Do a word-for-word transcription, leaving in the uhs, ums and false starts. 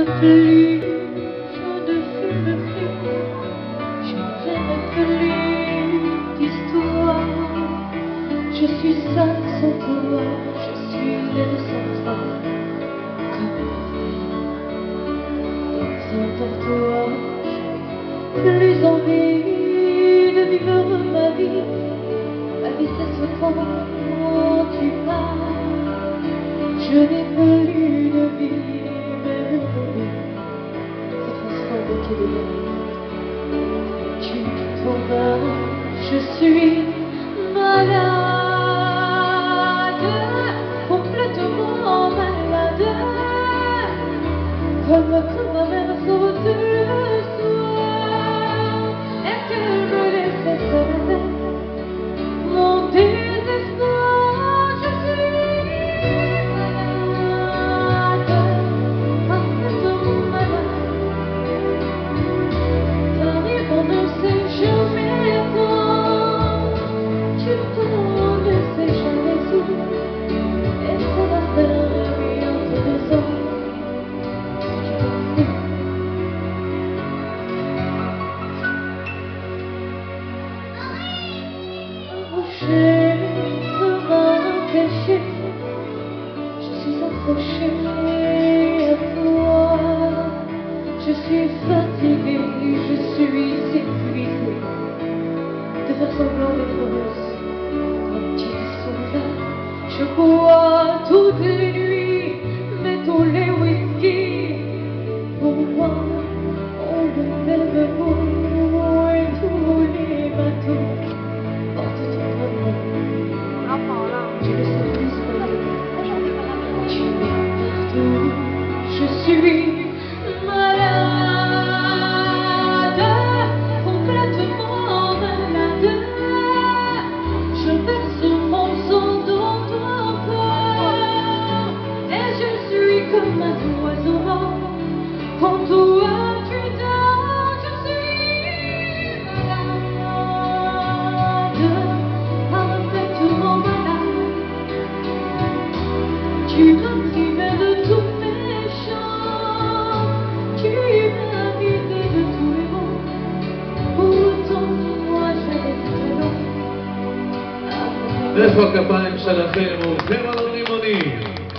veux plus, je ne fume plus, je n'aime plus d'histoire. Je suis seule sans toi, je suis laide sans toi, comme la vie. Dans un dortoir, j'ai plus envie de vivre ma vie. Ma vie cesse quand tu pars. Je n'ai plus de vie, même de vie se transforme en quai de mer. Tu t'en vas, je suis malade, complètement malade, comme quand ma mère sort le soir et qu'elle me laisse seule. Mon désespoir, je suis malade, complètement malade. T'arrives, on ne sait jamais quand, tu t'en ne sais jamais où, et ça va faire bientôt deux ans. Accrochée, sera cachée, je suis accrochée à toi. Je suis fatiguée, je suis épuisée de faire semblant d'être heureuse. Quand tu sont là, je bois toutes les nuits, mais tous les whisky. Pour moi, on le même mot et tous les bateaux. Tu le sais plus que tu es partout. Je suis malade, complètement malade. Je verse mon sang dans ton corps et je suis comme un oiseau quand toi tu dors. Je suis malade, parfaitement malade. Tu m'as privé de tous mes chants, tu m'as vidé de tous les mots. Pourtant moi j'avais très long. איפה הכפיים שלכם? הולכים על הרימונים.